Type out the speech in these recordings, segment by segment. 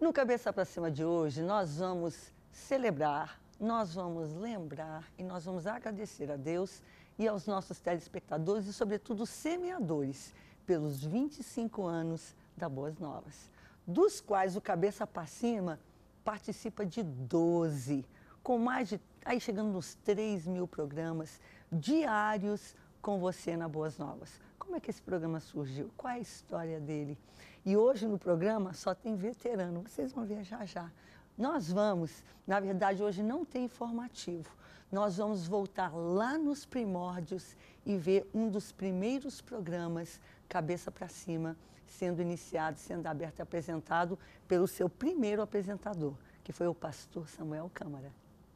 No Cabeça para Cima de hoje, nós vamos celebrar, nós vamos lembrar e nós vamos agradecer a Deus e aos nossos telespectadores e, sobretudo, semeadores, pelos 25 anos da Boas Novas, dos quais o Cabeça para Cima participa de 12, com mais de, aí chegando nos 3.000 programas diários com você na Boas Novas. Como é que esse programa surgiu? Qual é a história dele? E hoje no programa só tem veterano, vocês vão ver já já. Nós vamos, na verdade hoje não tem informativo, nós vamos voltar lá nos primórdios e ver um dos primeiros programas, Cabeça para Cima, sendo iniciado, sendo aberto e apresentado pelo seu primeiro apresentador, que foi o pastor Samuel Câmara.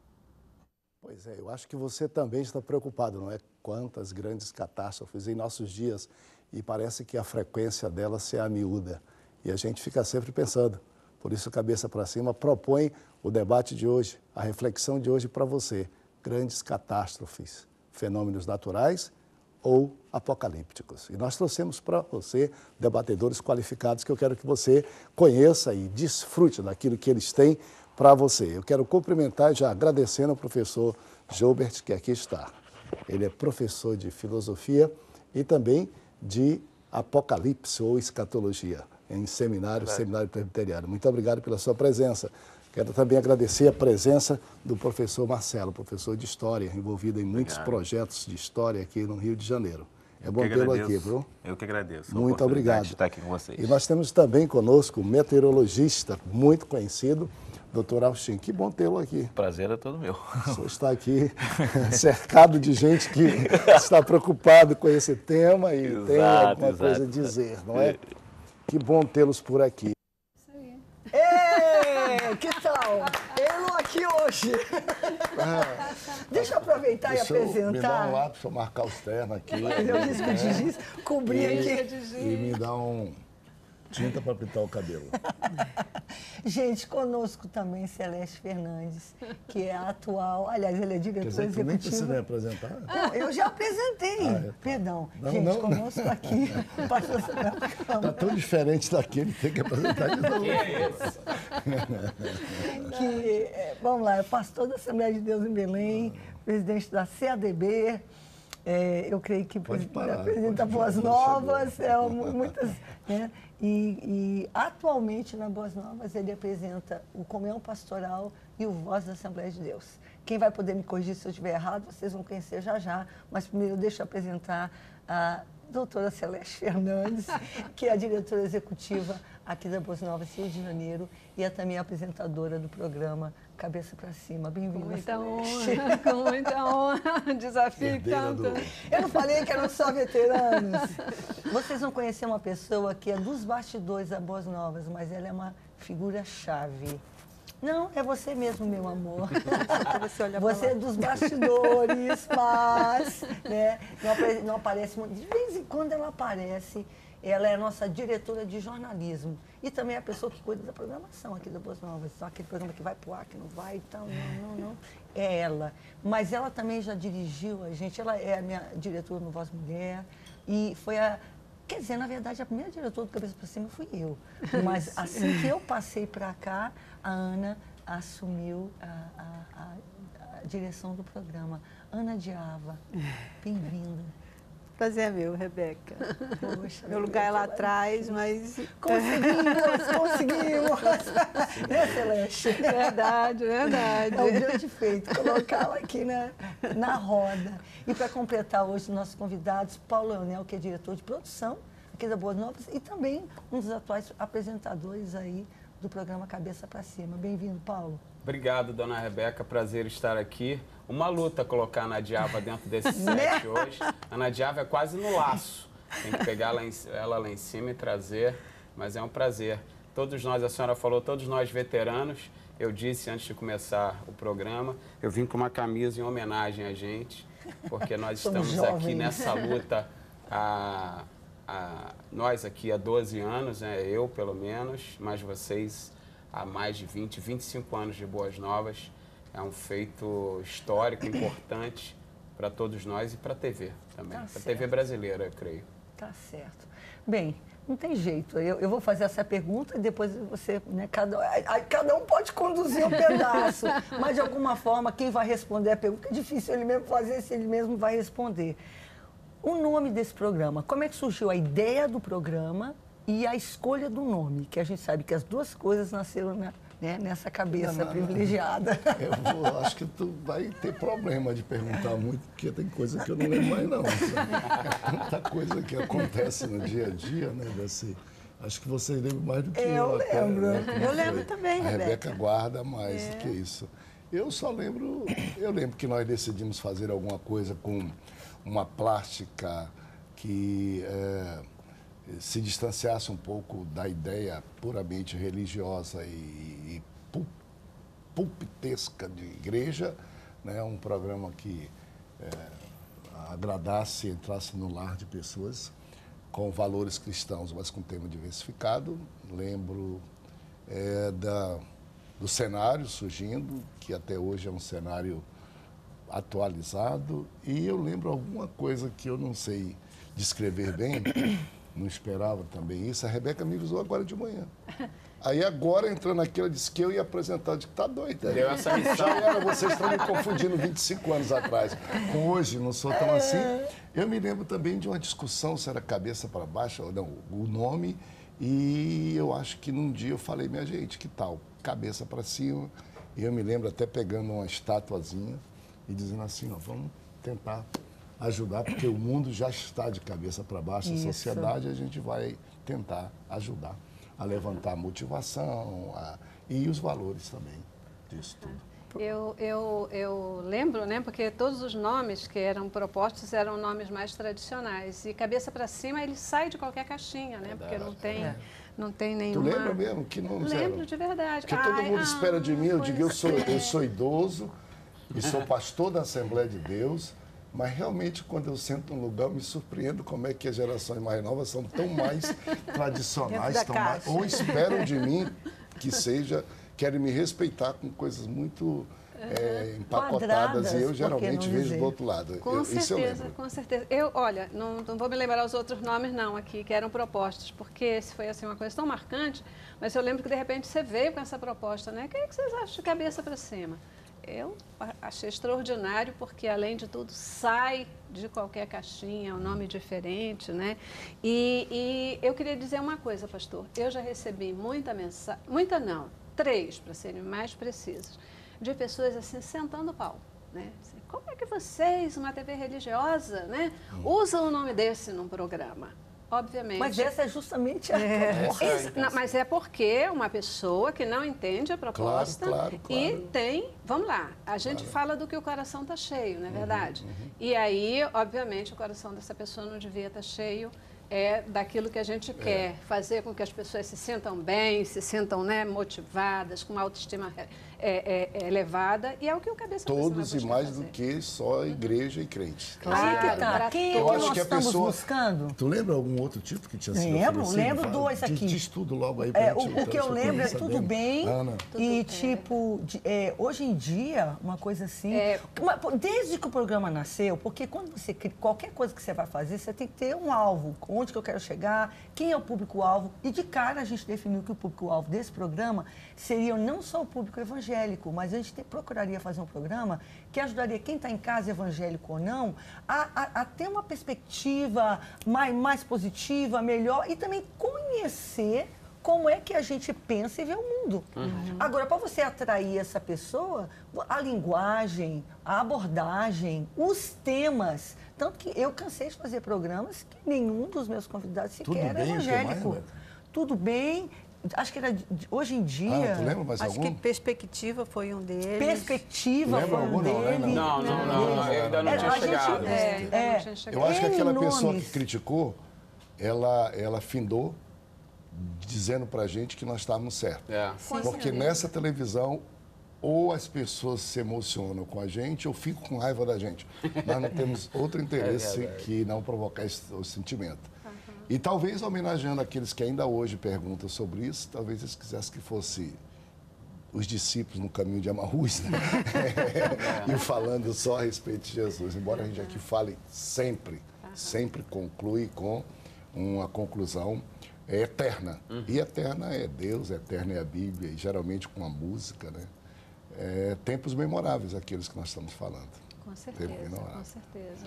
Pois é, eu acho que você também está preocupado, não é? Quantas grandes catástrofes em nossos dias e parece que a frequência delas se amiúda. E a gente fica sempre pensando. Por isso, Cabeça para Cima propõe o debate de hoje, a reflexão de hoje para você. Grandes catástrofes, fenômenos naturais ou apocalípticos. E nós trouxemos para você debatedores qualificados que eu quero que você conheça e desfrute daquilo que eles têm para você. Eu quero cumprimentar já agradecendo ao professor Joubert, que aqui está. Ele é professor de filosofia e também de apocalipse ou escatologia em seminário presbiteriano. Muito obrigado pela sua presença. Quero também agradecer a presença do professor Marcelo, professor de História, envolvido em muitos projetos de História aqui no Rio de Janeiro. É bom tê-lo aqui, viu? Eu que agradeço. Muito obrigado. De estar aqui com vocês. E nós temos também conosco um meteorologista muito conhecido, Dr. Austin. Que bom tê-lo aqui. Prazer é todo meu. O senhor está aqui cercado de gente que está preocupado com esse tema e tem alguma coisa a dizer, não é? Que bom tê-los por aqui. Isso aí. Ei, que tal? Eu aqui hoje. Deixa eu aproveitar e apresentar. Me dá um lápis para marcar os ternos aqui. Eu disse que o Gigiz cobrir aqui. E me dá tinta para pintar o cabelo. Gente, conosco também Celeste Fernandes, que é a atual, aliás, ele é diretor executivo. Quer dizer, nem precisa me apresentar? Não, eu já apresentei. Perdão. Gente, conosco aqui, o pastor Samuel Câmara. Está tão diferente daquele que tem que apresentar de novo. Vamos lá, é pastor da Assembleia de Deus em Belém, presidente da CADB. Eu creio que apresenta Boas Novas, muitas, né? E atualmente na Boas Novas ele apresenta o Comunhão Pastoral e o Voz da Assembleia de Deus. Quem vai poder me corrigir se eu estiver errado, vocês vão conhecer já já, mas primeiro deixa eu apresentar a doutora Celeste Fernandes, que é a diretora executiva aqui da Boas Novas, Rio de Janeiro, e é também a apresentadora do programa Cabeça para Cima. Bem-vinda, Celeste. Com muita honra, desafio tanto. Eu não falei que eram só veteranos. Vocês vão conhecer uma pessoa que é dos bastidores da Boas Novas, mas ela é uma figura-chave. Não, é você mesmo, meu amor. Você é dos bastidores, mas né, não aparece muito. De vez em quando ela aparece. Ela é a nossa diretora de jornalismo e também é a pessoa que cuida da programação aqui da Boas Novas. Só aquele programa que vai pro ar, que não vai, então, não. É ela. Mas ela também já dirigiu a gente, ela é a minha diretora no Voz Mulher e foi quer dizer, na verdade, a primeira diretora do Cabeça para Cima fui eu. Mas assim que eu passei para cá, a Ana assumiu a direção do programa. Ana Diava, bem-vinda. Prazer é meu, Rebeca. Poxa, meu lugar é lá atrás, mas... Conseguimos! Né, Celeste? Verdade. É um grande feito, colocá-la aqui na roda. E para completar hoje, nossos convidados, Paulo Leonel, que é diretor de produção aqui da Boas Novas e também um dos atuais apresentadores aí do programa Cabeça para Cima. Bem-vindo, Paulo. Obrigado, dona Rebeca. Prazer estar aqui. Uma luta colocar a Ana Diava dentro desse set hoje. A Ana Diava é quase no laço. Tem que pegar ela lá em cima e trazer, mas é um prazer. Todos nós, a senhora falou, todos nós veteranos, eu disse antes de começar o programa, eu vim com uma camisa em homenagem a gente, porque nós estamos aqui nessa luta, nós aqui há 12 anos, né, eu pelo menos, mas vocês há mais de 20, 25 anos de Boas Novas. É um feito histórico, importante para todos nós e para a TV também. Para a TV brasileira, eu creio. Tá certo. Bem, não tem jeito. Eu vou fazer essa pergunta e depois você, né, cada um pode conduzir um pedaço, mas de alguma forma quem vai responder a pergunta é difícil ele mesmo fazer se ele mesmo vai responder. O nome desse programa, como é que surgiu a ideia do programa e a escolha do nome? Que a gente sabe que as duas coisas nasceram nessa cabeça privilegiada. Acho que tu vai ter problema de perguntar muito, porque tem coisa que eu não lembro mais não. Sabe? É tanta coisa que acontece no dia a dia, né? Acho que você lembra mais do que eu. Eu lembro. Até, né? Eu lembro também, a Rebeca guarda mais do que isso. Eu lembro que nós decidimos fazer alguma coisa com uma plástica que se distanciasse um pouco da ideia puramente religiosa e pulpitesca de igreja, né? Um programa que agradasse, entrasse no lar de pessoas com valores cristãos, mas com tema diversificado. Lembro do cenário surgindo, que até hoje é um cenário atualizado, e eu lembro alguma coisa que eu não sei descrever bem, não esperava também isso, a Rebeca me avisou agora de manhã. Aí agora, entrando aqui, ela disse que eu ia apresentar, eu disse que tá doida. Deu essa missão. Já era, vocês estão me confundindo 25 anos atrás. Com hoje, não sou tão assim. Eu me lembro também de uma discussão, se era cabeça para baixo ou não, o nome, e eu acho que num dia eu falei, minha gente, que tal? Cabeça para cima. E eu me lembro até pegando uma estatuazinha e dizendo assim, ó, vamos tentar ajudar, porque o mundo já está de cabeça para baixo, a sociedade, a gente vai tentar ajudar a levantar a motivação e os valores também disso tudo. Eu lembro, né, porque todos os nomes que eram propostos eram nomes mais tradicionais. E cabeça para cima, ele sai de qualquer caixinha, né, porque não tem nenhuma... Tu lembra mesmo? Que nomes eram? Lembro de verdade. Porque todo mundo espera de mim, eu digo, eu sou idoso e sou pastor da Assembleia de Deus, mas realmente quando eu sento num lugar eu me surpreendo como é que as gerações mais novas são tão mais tradicionais, ou esperam de mim que querem me respeitar com coisas muito empacotadas, e eu geralmente vejo do outro lado. Com certeza, com certeza. Olha, não vou me lembrar os outros nomes não aqui, que eram propostos, porque esse foi assim, uma coisa tão marcante, mas eu lembro que de repente você veio com essa proposta, né? O que é que vocês acham de cabeça para cima? Eu achei extraordinário, porque, além de tudo, sai de qualquer caixinha, é um nome diferente, né? E eu queria dizer uma coisa, pastor. Eu já recebi muita mensagem, muita não, 3, para serem mais precisos, de pessoas assim, sentando o pau, né? Assim, como é que vocês, uma TV religiosa, né, usam o nome desse num programa? Obviamente. Mas essa é justamente a proposta. Mas é porque uma pessoa que não entende a proposta claro. E tem... Vamos lá, a gente fala do que o coração está cheio, não é verdade? E aí, obviamente, o coração dessa pessoa não devia estar cheio daquilo que a gente quer, fazer com que as pessoas se sintam bem, se sintam, né, motivadas, com uma autoestima elevada, e é o que o cabeça todos e mais do que só igreja e crente. Claro. Quem é que nós estamos buscando? Tu lembra algum outro tipo que tinha sido oferecido? Lembro 2 aqui. Diz tudo logo aí. O que eu lembro é tudo bem. Ana. E tipo, hoje em dia, uma coisa assim, desde que o programa nasceu, porque quando você qualquer coisa que você vai fazer, você tem que ter um alvo, onde que eu quero chegar, quem é o público-alvo, e de cara a gente definiu que o público-alvo desse programa seria não só o público evangélico, mas a gente procuraria fazer um programa que ajudaria quem está em casa, evangélico ou não, a ter uma perspectiva mais positiva, melhor, e também conhecer como é que a gente pensa e vê o mundo. Agora, para você atrair essa pessoa, a linguagem, a abordagem, os temas. Tanto que eu cansei de fazer programas que nenhum dos meus convidados sequer era evangélico. Tudo bem. Acho que era hoje em dia. Tu lembra mais acho algum? que Perspectiva foi um deles. Perspectiva foi um deles. Não, eu ainda não tinha chegado. Eu acho que aquela pessoa que criticou, ela findou dizendo pra gente que nós estávamos certos. Porque nessa televisão, ou as pessoas se emocionam com a gente, ou ficam com raiva da gente. Nós não temos outro interesse que não provocar esse sentimento. E talvez, homenageando aqueles que ainda hoje perguntam sobre isso, talvez eles quisessem que fosse os discípulos no caminho de Emaús, né? E falando só a respeito de Jesus. Embora a gente aqui fale sempre conclui com uma conclusão eterna. E eterna é Deus, eterna é a Bíblia, e geralmente com a música, né? Tempos memoráveis, aqueles que nós estamos falando. Com certeza, com certeza.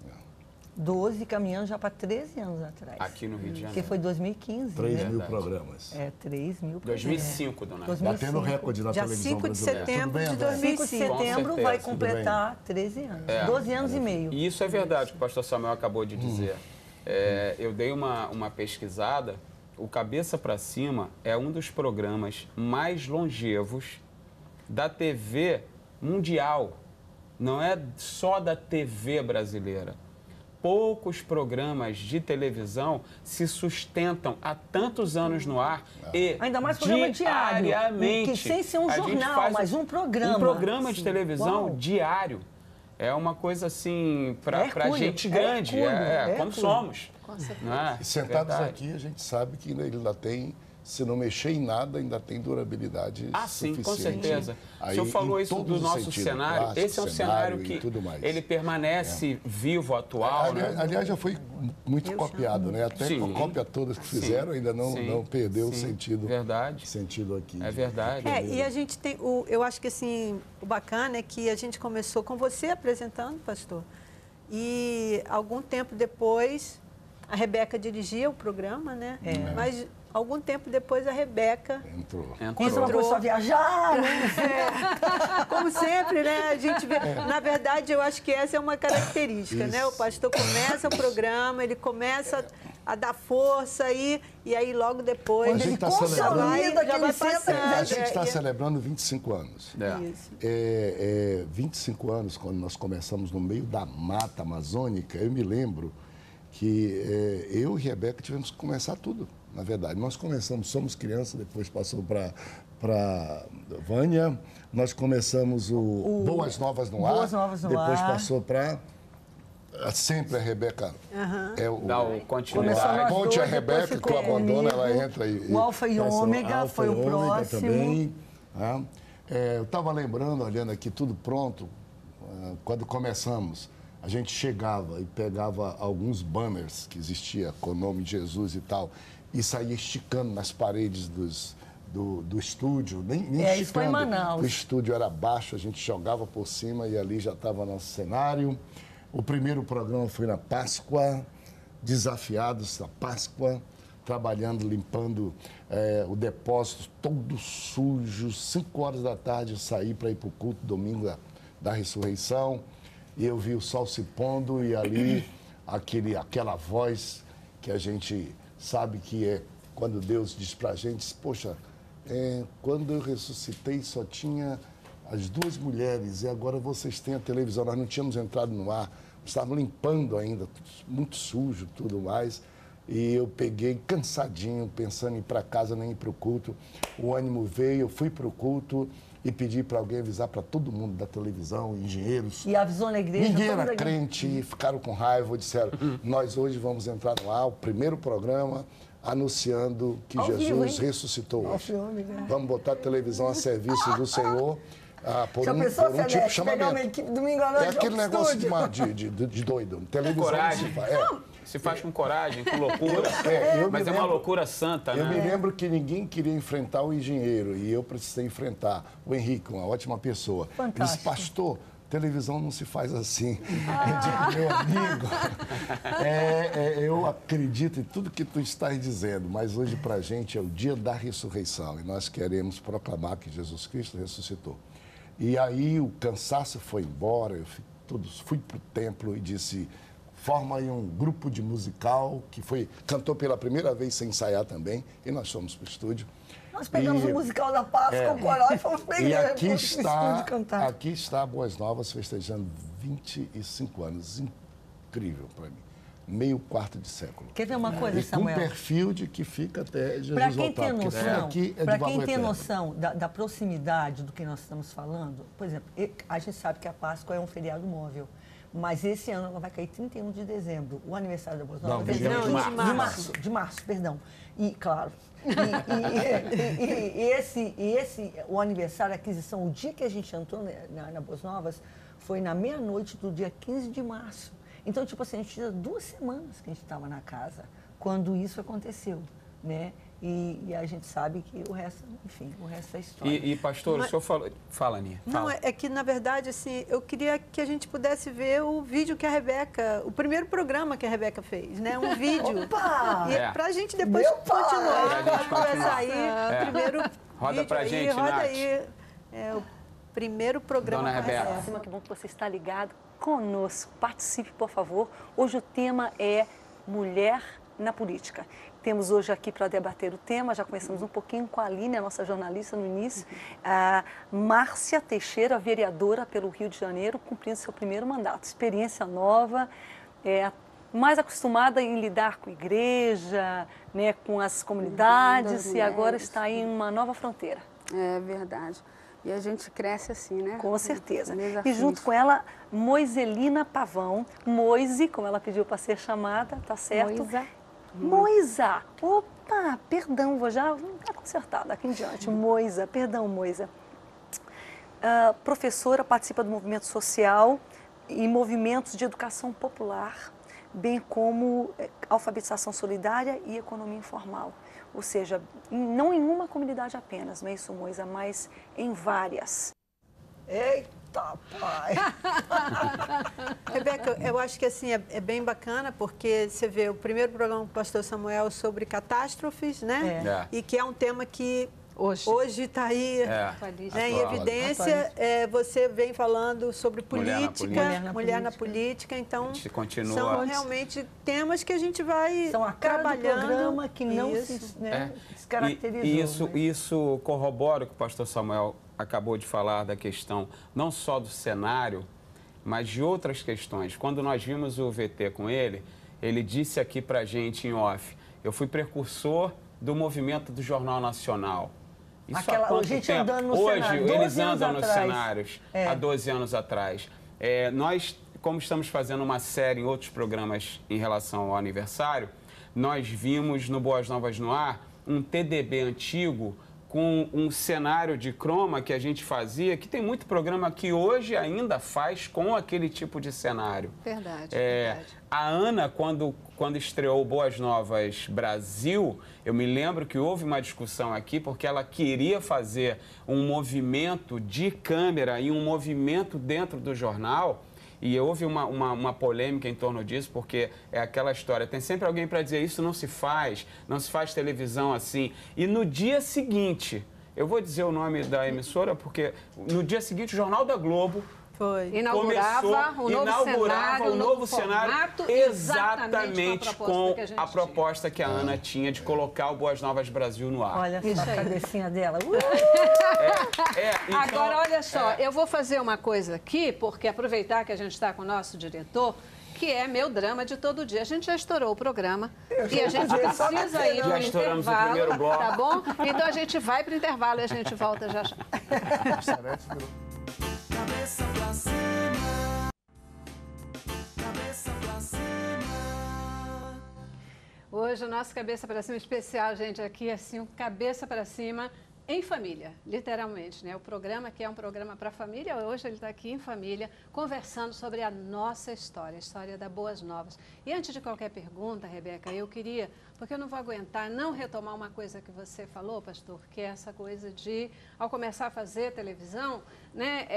12, caminhando já para 13 anos atrás. Aqui no Rio de Janeiro. Que foi 2015. 3 né? mil programas. 3 mil. 2005, dona Ana. Batendo recorde na Dia televisão 5 de brasileira. setembro de Tudo bem, André? 5 de 2005. setembro Com vai certeza. completar 13 anos. 12 anos e meio. E isso é verdade, que o pastor Samuel acabou de dizer. Eu dei uma pesquisada. O Cabeça para Cima é um dos programas mais longevos da TV mundial. Não é só da TV brasileira. Poucos programas de televisão se sustentam há tantos anos no ar e Ainda mais programa diário. diariamente. Que sem ser um a gente jornal, faz mas um programa. Um programa de Sim. televisão Uau. diário. É uma coisa assim, para Hercúleo, gente grande, Hercúleo, como Hercúleo. somos. Com certeza. Não é? E sentados Verdade. aqui, a gente sabe que ele ainda tem, se não mexer em nada, ainda tem durabilidade Sim, suficiente. com certeza. Aí, o senhor falou em isso do todos os nosso sentidos, cenário. plástico, Esse é um cenário e que tudo mais. ele permanece vivo, atual, né? Aliás, já foi muito copiado, né? Até Sim. a cópia todas que Sim. fizeram ainda não perdeu o Sim. sentido. Verdade. Sentido aqui. É verdade. E a gente tem, eu acho que assim, o bacana é que a gente começou com você apresentando, pastor, e algum tempo depois, a Rebeca dirigia o programa, né? Mas algum tempo depois a Rebeca Entrou. Quando você começou a viajar, né? como sempre, né? A gente vê. Na verdade, eu acho que essa é uma característica, né? O pastor começa o programa, ele começa a dar força e aí logo depois A gente ele tá já vai, celebrando já vai aquele passando. A gente está E- celebrando 25 anos. Isso. 25 anos, quando nós começamos no meio da mata amazônica, eu me lembro que eu e Rebeca tivemos que começar tudo, na verdade. Nós começamos, somos crianças, depois passou para Vânia, nós começamos o Boas Novas no Ar, Boas Novas no depois Ar. passou para... Sempre a Rebeca é o... Dá o Começou continuidade. nós Ponte a dois, depois Rebeca, que ficou tu abandona, comigo. ela entra e... O Alfa e passa Ômega Alfa foi e o Ômega próximo. também, né? Eu estava lembrando, olhando aqui tudo pronto, quando começamos, a gente chegava e pegava alguns banners que existia com o nome de Jesus e tal, e saía esticando nas paredes do estúdio, nem esticando. Isso foi em Manaus. O estúdio era baixo, a gente jogava por cima e ali já estava nosso cenário. O primeiro programa foi na Páscoa, Desafiados na Páscoa, trabalhando, limpando o depósito todo sujo. 5 horas da tarde eu saí para ir para o culto domingo da ressurreição e eu vi o sol se pondo e ali aquela voz que a gente sabe que é quando Deus diz para a gente, poxa, quando eu ressuscitei só tinha as 2 mulheres e agora vocês têm a televisão. Nós não tínhamos entrado no ar, estávamos limpando ainda, muito sujo, tudo mais. E eu peguei cansadinho, pensando em ir para casa, nem ir para o culto. O ânimo veio, eu fui para o culto e pedi para alguém avisar para todo mundo da televisão, engenheiros. E avisou na igreja. Ninguém toda era a- crente, ficaram com raiva, disseram, nós hoje vamos entrar no ar, o primeiro programa, anunciando que Ao vivo, Jesus hein? ressuscitou Ao hoje. filme, né? Vamos botar a televisão a serviço do Senhor por Já um, pensou, por um tipo de Celeste, pegar uma chamamento. equipe domingo à noite É aquele ao negócio estúdio? de doido. Televisão Coragem. se faz. Se faz com coragem, com loucura. Eu Mas me é uma lembro- loucura santa, Eu né? me lembro que ninguém queria enfrentar o engenheiro e eu precisei enfrentar o Henrique, uma ótima pessoa. Ele disse, Fantástico. pastor, televisão não se faz assim. Eu digo, meu amigo, eu acredito em tudo que tu estás dizendo, mas hoje para a gente é o dia da ressurreição e nós queremos proclamar que Jesus Cristo ressuscitou. E aí o cansaço foi embora, eu fui para o templo e disse, forma aí um grupo de musical, que cantou pela primeira vez sem ensaiar também, e nós fomos para o estúdio. Nós pegamos E- o musical da Páscoa, o coral e fomos para a E igreja, aqui fomos pro estúdio cantar. está Boas Novas festejando 25 anos. Incrível para mim. Meio quarto de século. Quer ver uma coisa, E com Samuel? perfil de que fica até Jesus Para quem voltar. tem porque tudo noção, aqui é de para valor quem tem eterno. noção da proximidade do que nós estamos falando, por exemplo, a gente sabe que a Páscoa é um feriado móvel, mas esse ano ela vai cair 31 de dezembro. O aniversário da Boas Novas Não, é dia não, 15 de março. De março, perdão. E, claro, o aniversário, a aquisição, o dia que a gente entrou na Boas Novas, foi na meia-noite do dia 15 de março. Então, tipo assim, a gente tinha 2 semanas que a gente estava na casa quando isso aconteceu, né? E a gente sabe que o resto, enfim, o resto é história. E pastor, o senhor falou... Fala, Aninha. Não, Fala. é que, na verdade, assim, eu queria que a gente pudesse ver o vídeo que a Rebeca, o primeiro programa que a Rebeca fez, né? Um vídeo. Opa! E pra gente depois continuar, quando vai sair o primeiro Roda vídeo pra aí, gente, roda Nath. aí. É o primeiro programa Dona com a Rebeca. Rebeca. Que bom que você está ligado conosco. Participe, por favor. Hoje o tema é Mulher na Política. Temos hoje aqui para debater o tema, já começamos um pouquinho com a Aline, a nossa jornalista no início, a Márcia Teixeira, vereadora pelo Rio de Janeiro, cumprindo seu primeiro mandato. Experiência nova, mais acostumada em lidar com a igreja, né, com as comunidades, e agora está em uma nova fronteira. É verdade. E a gente cresce assim, né? Com certeza. E Desafios. junto com ela, Moiselina Pavão, Moise, como ela pediu para ser chamada, tá certo? Moisa. Moisa. Opa, perdão, vou já consertar daqui em diante. Moisa, perdão, Moisa. Professora, participa do movimento social e movimentos de educação popular, bem como alfabetização solidária e economia informal. Ou seja, não em uma comunidade apenas, não é isso, Moisa, mas em várias. Eita, pai! Rebeca, eu acho que assim é bem bacana, porque você vê o primeiro programa com o pastor Samuel sobre catástrofes, né? E que é um tema que hoje está aí né, em evidência. Você vem falando sobre política, mulher na política, então são realmente temas que a gente vai São a cara trabalhando. do programa que não se descaracterizou. Isso corrobora o que o pastor Samuel acabou de falar da questão não só do cenário, mas de outras questões. Quando nós vimos o VT com ele, ele disse aqui pra gente em off, eu fui precursor do movimento do Jornal Nacional. Isso há quanto gente tempo? andando no Hoje, cenário, eles 12 anos andam nos atrás. cenários, há 12 anos atrás. Nós, como estamos fazendo uma série em outros programas em relação ao aniversário, nós vimos no Boas Novas no Ar um TDB antigo com um cenário de croma que a gente fazia, que tem muito programa que hoje ainda faz com aquele tipo de cenário. Verdade, verdade. A Ana, quando estreou Boas Novas Brasil, eu me lembro que houve uma discussão aqui, porque ela queria fazer um movimento de câmera e um movimento dentro do jornal. E houve uma polêmica em torno disso, porque é aquela história, tem sempre alguém para dizer isso não se faz televisão assim. E no dia seguinte, eu vou dizer o nome da emissora, porque no dia seguinte o Jornal da Globo inaugurava o novo cenário exatamente com a proposta que a Ana tinha de colocar o Boas Novas Brasil no ar. Olha só a cabecinha dela. Então, agora, olha só, eu vou fazer uma coisa aqui, porque aproveitar que a gente está com o nosso diretor, que é meu drama de todo dia. A gente já estourou o programa e a gente precisa ir para o intervalo, tá bom? Então a gente vai para o intervalo e a gente volta já já. Cabeça pra cima. Cabeça pra cima. Hoje o nosso Cabeça para Cima especial, gente, aqui assim, um cabeça para cima em família, literalmente, né? O programa que é um programa para família, hoje ele está aqui em família, conversando sobre a nossa história, a história da Boas Novas. E antes de qualquer pergunta, Rebeca, eu queria, porque eu não vou aguentar não retomar uma coisa que você falou, pastor, que é essa coisa de, ao começar a fazer televisão, né?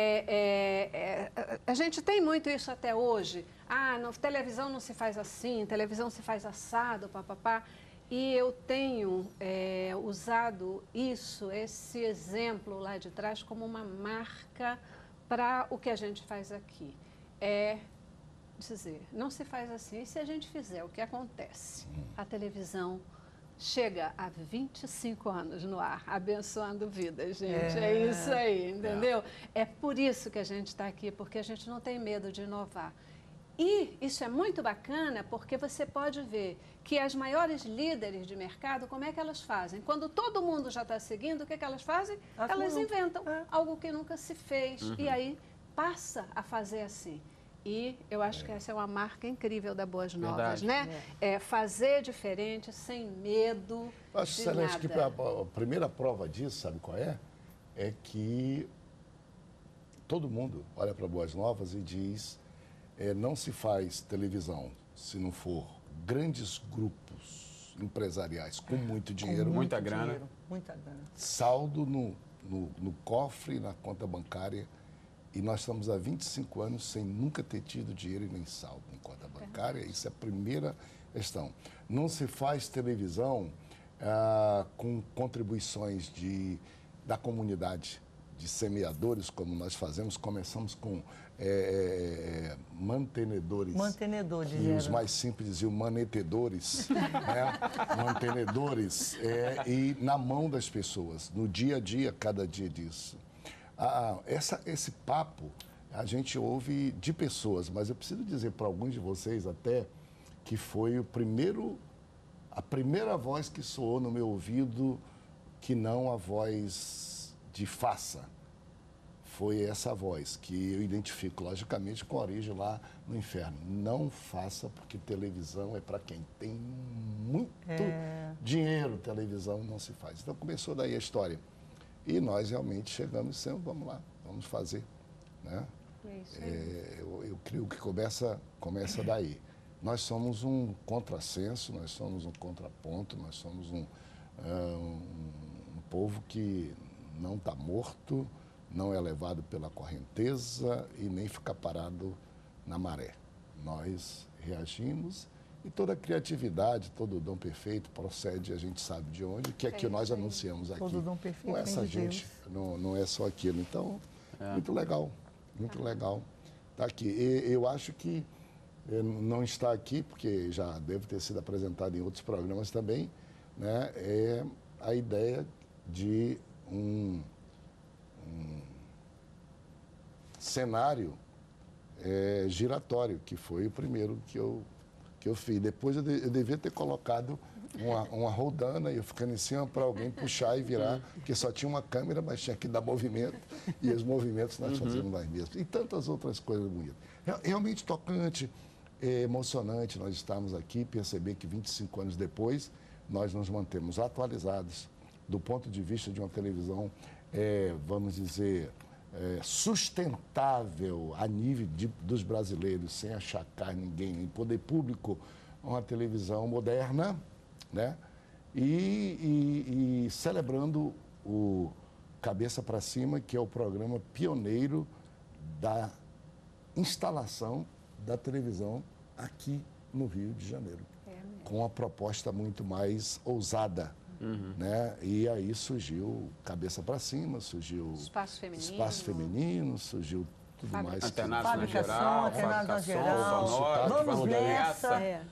A gente tem muito isso até hoje. Televisão não se faz assim, televisão se faz assado, papapá. E eu tenho usado esse exemplo lá de trás como uma marca para o que a gente faz aqui. É dizer, não se faz assim. E se a gente fizer o que acontece? A televisão chega a 25 anos no ar, abençoando vidas, gente. É isso aí, entendeu? É por isso que a gente está aqui, porque a gente não tem medo de inovar. E isso é muito bacana porque você pode ver que as maiores líderes de mercado, como é que elas fazem? Quando todo mundo já está seguindo, o que elas fazem? Elas inventam algo que nunca se fez e aí passa a fazer assim. E eu acho que essa é uma marca incrível da Boas Novas, né? É fazer diferente, sem medo acho de nada. Que a primeira prova disso, sabe qual é? É que todo mundo olha para Boas Novas e diz... não se faz televisão se não for grandes grupos empresariais com muito dinheiro, muita grana. Dinheiro, muita grana. saldo no cofre, na conta bancária. E nós estamos há 25 anos sem nunca ter tido dinheiro e nem saldo em conta bancária. Isso é a primeira questão. Não se faz televisão com contribuições da comunidade, de semeadores, como nós fazemos. Começamos com mantenedores. Mantenedores, que os mais simples diziam manetedores, né? Mantenedores, e na mão das pessoas, no dia a dia, cada dia disso. Esse papo a gente ouve de pessoas, mas eu preciso dizer para alguns de vocês até que foi a primeira voz que soou no meu ouvido, que não a voz de faça. Foi essa voz que eu identifico, logicamente, com a origem lá no inferno. Não faça, porque televisão é para quem tem muito dinheiro. Televisão não se faz. Então começou daí a história. E nós realmente chegamos e dissemos, vamos lá, vamos fazer. Né? Eu creio que começa daí. Nós somos um contrassenso, nós somos um contraponto, nós somos um povo que não está morto, não é levado pela correnteza e nem fica parado na maré. Nós reagimos e toda a criatividade, todo o dom perfeito procede, a gente sabe de onde, que é que nós anunciamos aqui. Todo dom perfeito não é essa vem de gente, não é só aquilo. Então, muito legal, muito legal. Tá aqui. Eu acho que não está aqui, porque já deve ter sido apresentado em outros programas também, né? É a ideia de um cenário giratório, que foi o primeiro que eu fiz. Depois eu devia ter colocado uma roldana e eu ficando em cima para alguém puxar e virar, porque só tinha uma câmera, mas tinha que dar movimento, e os movimentos nós fazíamos nós mesmos. E tantas outras coisas bonitas. Realmente tocante, emocionante nós estarmos aqui, perceber que 25 anos depois nós nos mantemos atualizados do ponto de vista de uma televisão, vamos dizer, sustentável a nível dos brasileiros, sem achacar ninguém, nem poder público, uma televisão moderna, né? E celebrando o Cabeça para Cima, que é o programa pioneiro da instalação da televisão aqui no Rio de Janeiro, com uma proposta muito mais ousada. Né? E aí surgiu Cabeça para Cima, surgiu Espaço Feminino, surgiu tudo mais. Antenados na Fabricação, Antenados na Geral. Vamos nessa. É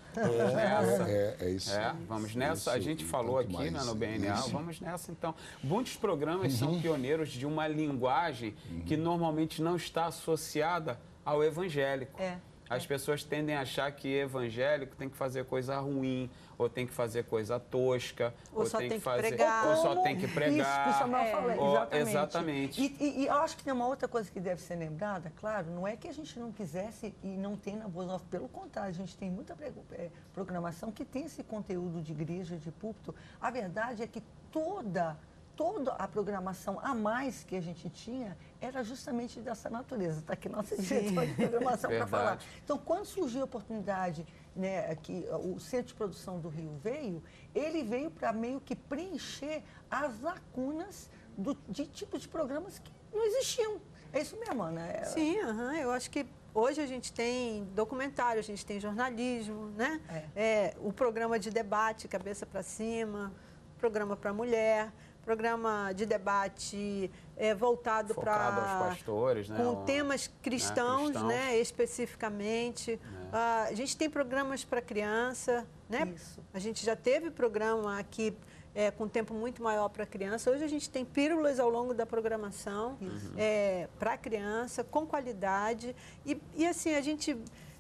isso. Vamos nessa. A gente falou aqui no BNA, vamos nessa então. Muitos programas são pioneiros de uma linguagem que normalmente não está associada ao evangélico. As pessoas tendem a achar que evangélico tem que fazer coisa ruim, ou tem que fazer coisa tosca, ou só tem que fazer, pregar. ou só tem que pregar. Isso que o Samuel falou, exatamente. E eu acho que tem uma outra coisa que deve ser lembrada, claro, não é que a gente não quisesse e não tem na Boa Nova, pelo contrário, a gente tem muita programação que tem esse conteúdo de igreja, de púlpito. A verdade é que toda a programação a mais que a gente tinha era justamente dessa natureza. Está aqui nossa diretora de programação para falar. Então, quando surgiu a oportunidade, né, que o Centro de Produção do Rio veio, ele veio para meio que preencher as lacunas de tipos de programas que não existiam. É isso mesmo, Ana? Sim, eu acho que hoje a gente tem documentário, a gente tem jornalismo, né? O programa de debate, Cabeça para Cima, programa para mulher, programa de debate voltado para aos pastores, né? Com temas cristãos, né? Especificamente. A gente tem programas para criança, né? Isso. A gente já teve programa aqui com tempo muito maior para criança. Hoje a gente tem pílulas ao longo da programação para criança, com qualidade. E assim, a gente...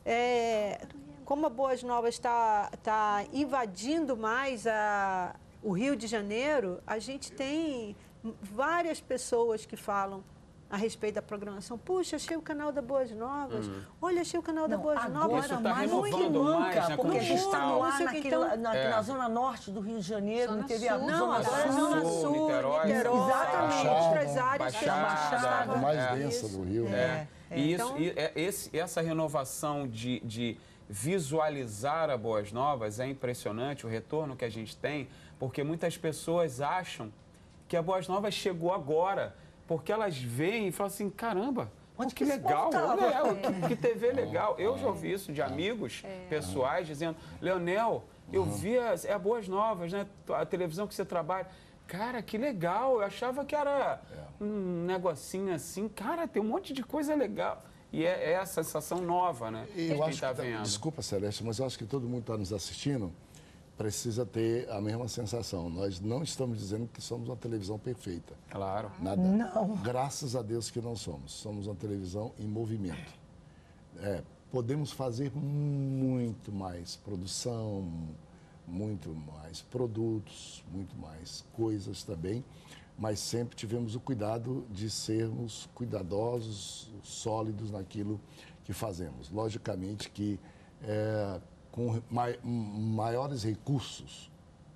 como a Boas Novas está invadindo mais o Rio de Janeiro, a gente tem várias pessoas que falam a respeito da programação. Puxa, achei o canal da Boas Novas. Olha, achei o canal da Boas Novas. Isso está mais do que renovando nunca, mais, né, porque a gente está como lá na Zona Norte do Rio de Janeiro, Zona não teve Sul. Não, agora é Zona Sul, Niterói, Exatamente, Baixada, outras áreas. Baixada, mais densa do Rio, né? E, essa renovação de visualizar a Boas Novas é impressionante, o retorno que a gente tem, porque muitas pessoas acham que a Boas Novas chegou agora, porque elas veem e falam assim, caramba, que legal, que TV legal. Eu já ouvi isso de amigos pessoais dizendo, Leonel, eu vi a Boas Novas, né? A televisão que você trabalha. Cara, que legal, eu achava que era um negocinho assim. Cara, tem um monte de coisa legal. E é a sensação nova, né? E eu acho que, desculpa, Celeste, mas eu acho que todo mundo está nos assistindo precisa ter a mesma sensação. Nós não estamos dizendo que somos uma televisão perfeita. Claro. Nada. Não. Graças a Deus que não somos. Somos uma televisão em movimento. Podemos fazer muito mais produção, muito mais produtos, muito mais coisas também, mas sempre tivemos o cuidado de sermos cuidadosos, sólidos naquilo que fazemos. Logicamente que com maiores recursos,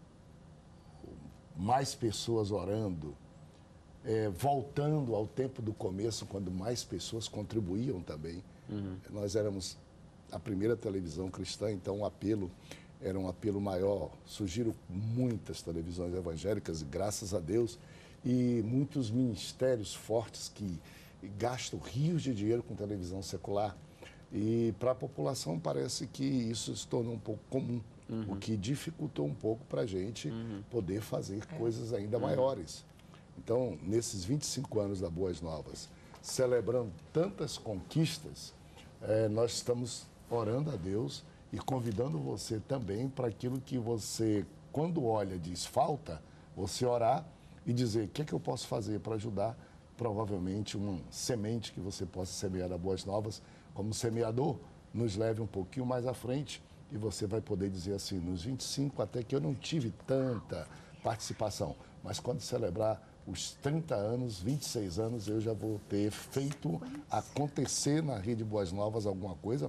mais pessoas orando, voltando ao tempo do começo, quando mais pessoas contribuíam também. Nós éramos a primeira televisão cristã, então o apelo era um apelo maior. Surgiram muitas televisões evangélicas, graças a Deus, e muitos ministérios fortes que gastam rios de dinheiro com televisão secular. E para a população parece que isso se tornou um pouco comum, o que dificultou um pouco para a gente poder fazer coisas ainda maiores. Então, nesses 25 anos da Boas Novas, celebrando tantas conquistas, nós estamos orando a Deus e convidando você também para aquilo que você, quando olha, diz falta, você orar e dizer o que é que eu posso fazer para ajudar, provavelmente uma semente que você possa semear a Boas Novas, como semeador, nos leve um pouquinho mais à frente e você vai poder dizer assim, nos 25 até que eu não tive tanta participação, mas quando celebrar os 30 anos, 26 anos, eu já vou ter feito acontecer na Rede Boas Novas alguma coisa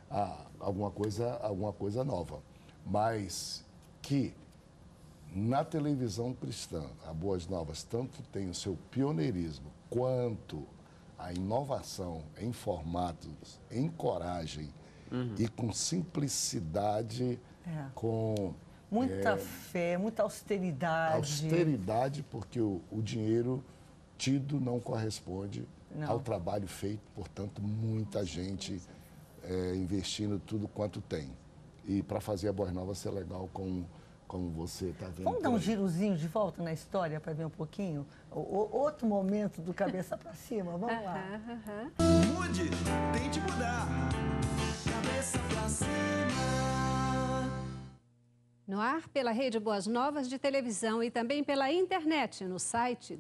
nova. Mas que na televisão cristã, a Boas Novas tanto tem o seu pioneirismo quanto a inovação em formatos, em coragem e com simplicidade, com muita fé, muita austeridade. Austeridade, porque o dinheiro tido não corresponde ao trabalho feito, portanto, muita gente investindo tudo quanto tem. E para fazer a Boas Novas ser legal como você está vendo. Vamos dar um girozinho de volta na história para ver um pouquinho? Outro momento do cabeça para cima, vamos lá. Mude, tente mudar. Cabeça pra cima. No ar pela Rede Boas Novas de televisão e também pela internet no site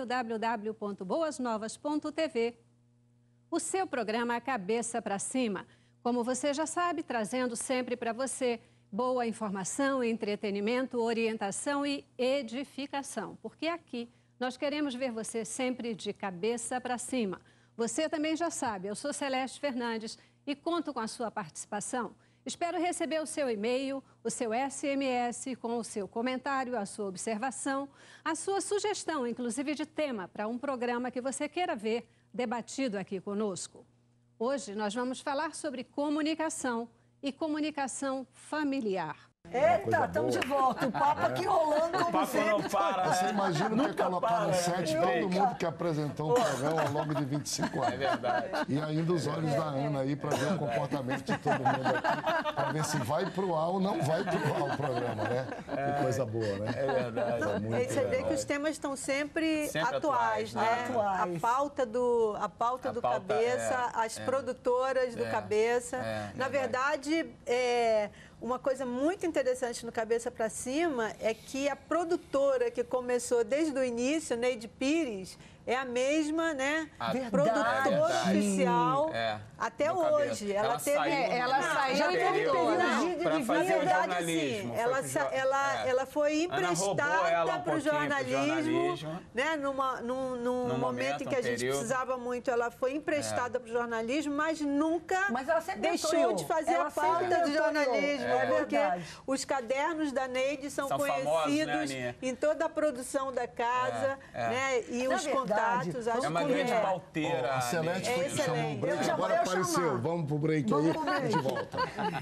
www.boasnovas.tv. O seu programa Cabeça para Cima, como você já sabe, trazendo sempre para você boa informação, entretenimento, orientação e edificação. Porque aqui nós queremos ver você sempre de cabeça para cima. Você também já sabe, eu sou Celeste Fernandes e conto com a sua participação. Espero receber o seu e-mail, o seu SMS com o seu comentário, a sua observação, a sua sugestão, inclusive de tema para um programa que você queira ver debatido aqui conosco. Hoje nós vamos falar sobre comunicação e comunicação familiar. Eita, estamos de volta. O papo aqui rolando como sempre. Não para. Você imagina que colocar no set todo mundo que apresentou o programa ao longo de 25 anos. É verdade. E ainda os olhos da Ana aí para ver o comportamento de todo mundo aqui, para ver se vai pro ar ou não vai pro ar o programa, né? Que coisa boa, né? É verdade. Você vê que os temas estão sempre atuais, né? Atuais. A pauta do Cabeça, as produtoras do Cabeça. Na verdade, uma coisa muito interessante no Cabeça para Cima é que a produtora que começou desde o início, Neide Pires, é a mesma, né? Produtora oficial até hoje. Ela saiu para fazer o jornalismo. Ela foi emprestada para o jornalismo, né? Num momento em que a gente precisava muito, ela foi emprestada para o jornalismo, mas nunca deixou de fazer a pauta do jornalismo. Porque os cadernos da Neide são conhecidos, famosos, né, em toda a produção da casa, né? E os convidados verdade. contatos. É Acho uma que grande pauteira. A Celeste É foi que chamou o excelente. break, Eu já agora vou apareceu. chamar. Vamos pro break Vamos aí, pro break. de volta.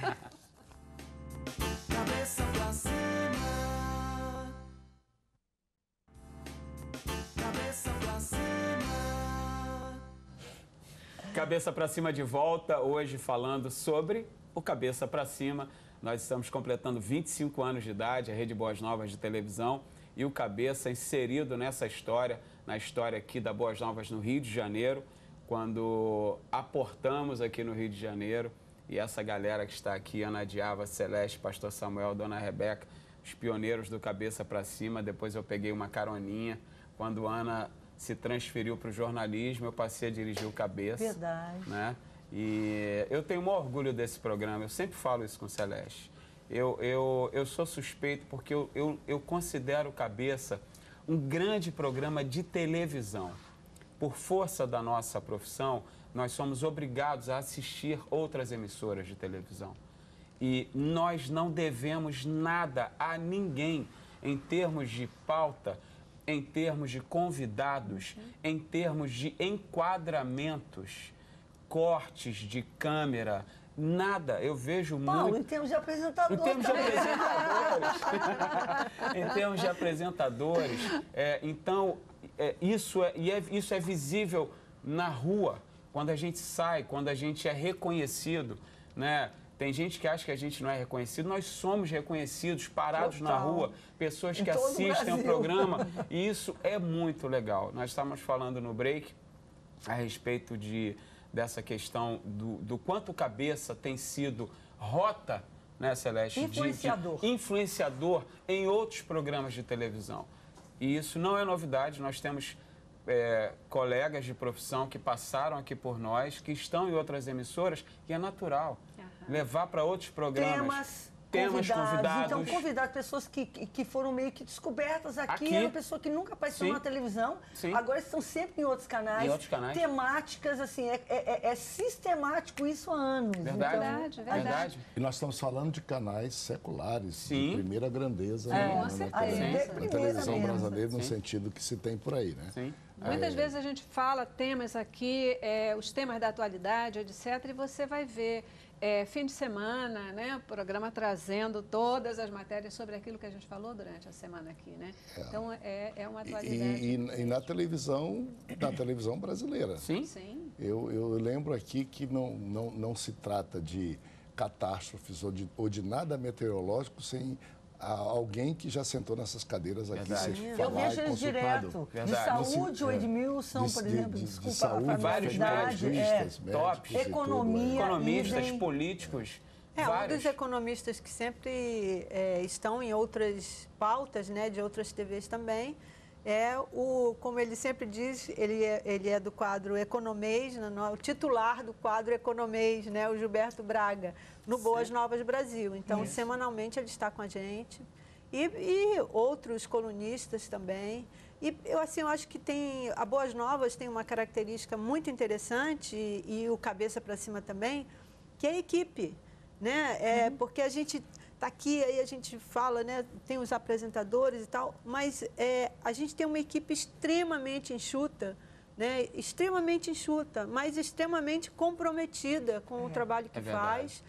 Cabeça pra cima. Cabeça pra cima. Cabeça para cima de volta, hoje falando sobre o Cabeça para Cima. Nós estamos completando 25 anos de idade, a Rede Boas Novas de televisão, e o Cabeça inserido nessa história, na história aqui da Boas Novas no Rio de Janeiro, quando aportamos aqui no Rio de Janeiro, e essa galera que está aqui, Ana Diava, Celeste, Pastor Samuel, Dona Rebeca, os pioneiros do Cabeça para Cima. Depois eu peguei uma caroninha, quando Ana se transferiu para o jornalismo, eu passei a dirigir o Cabeça. Verdade. Né? E eu tenho um orgulho desse programa, eu sempre falo isso com o Celeste. Eu sou suspeito porque eu considero o Cabeça um grande programa de televisão. Por força da nossa profissão, nós somos obrigados a assistir outras emissoras de televisão. E nós não devemos nada a ninguém em termos de pauta, em termos de convidados, em termos de enquadramentos, cortes de câmera, nada. Eu vejo Paulo, muito... em termos de apresentador Em termos de também. apresentadores, em termos de apresentadores, isso é visível na rua, quando a gente sai, quando a gente é reconhecido, né? Tem gente que acha que a gente não é reconhecido, nós somos reconhecidos, parados na rua, pessoas que assistem ao programa, e isso é muito legal. Nós estávamos falando no break a respeito dessa questão do quanto o Cabeça tem sido rota, né, Celeste? Influenciador. De influenciador em outros programas de televisão. E isso não é novidade, nós temos colegas de profissão que passaram aqui por nós, que estão em outras emissoras, e é natural levar para outros programas. Temas convidados. Então, convidar pessoas que foram meio que descobertas aqui. Era uma pessoa que nunca apareceu na televisão. Sim. Agora estão sempre em outros canais. Em outros canais. Temáticas, assim, é sistemático isso há anos. Verdade, então, verdade. E nós estamos falando de canais seculares, Sim. de primeira grandeza com certeza. na televisão mesmo. brasileira, no Sim. sentido que se tem por aí, né? Sim. Muitas vezes a gente fala temas aqui, os temas da atualidade, etc., e você vai ver fim de semana, né, o programa trazendo todas as matérias sobre aquilo que a gente falou durante a semana aqui, né? Então, é uma atualidade. E na televisão brasileira. Sim. Sim. Eu lembro aqui que não se trata de catástrofes ou de nada meteorológico sem alguém que já sentou nessas cadeiras aqui, Verdade. ser eu falar vejo e eles consultado. direto. Verdade. De saúde, o Edmilson, por exemplo, de desculpa saúde, a vários familiaridade, médicos, tops. médicos e tudo, Economia. Economistas, idem. políticos, Um vários. dos economistas que sempre estão em outras pautas, né, de outras TVs também, como ele sempre diz, ele é do quadro Economês, o titular do quadro Economês, né, o Gilberto Braga, no Boas Novas Brasil. Então, semanalmente ele está com a gente. E outros colunistas também. E eu acho que a Boas Novas tem uma característica muito interessante, e o Cabeça para Cima também, que é a equipe. Né? Porque a gente está aqui, aí a gente fala, né? Tem os apresentadores e tal, mas a gente tem uma equipe extremamente enxuta, né? Extremamente enxuta, mas extremamente comprometida com o trabalho que faz.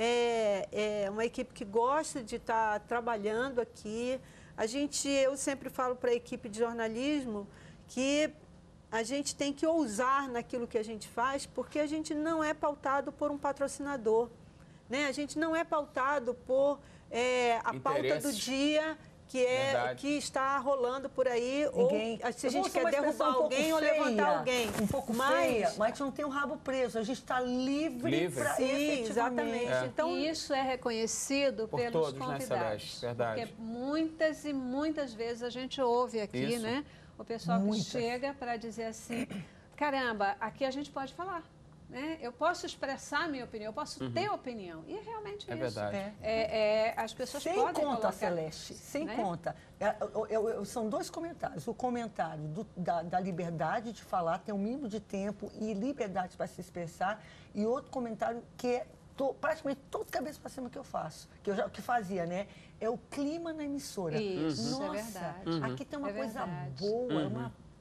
É uma equipe que gosta de estar trabalhando aqui. Eu sempre falo para a equipe de jornalismo que a gente tem que ousar naquilo que a gente faz, porque a gente não é pautado por um patrocinador, né? A gente não é pautado por a pauta do dia que está rolando por aí, Ninguém. ou se a gente quer derrubar alguém ou levantar alguém. Um pouco feia, mas a gente não tem o rabo preso, a gente está livre para Sim, exatamente. Então, e isso é reconhecido por pelos todos, convidados. né, Celeste? Verdade. Porque muitas e muitas vezes a gente ouve aqui, né? O pessoal que chega para dizer assim, caramba, aqui a gente pode falar. Né? Eu posso expressar a minha opinião, eu posso ter opinião. E é realmente isso. Verdade. As pessoas sem podem conta, colocar... Celeste, sem né? conta. São dois comentários. O comentário da liberdade de falar, ter um mínimo de tempo e liberdade para se expressar. E outro comentário que é praticamente todo cabeça para cima que eu faço, que fazia, né? É o clima na emissora. Isso, Nossa, é verdade. aqui tem uma coisa verdade. boa, uma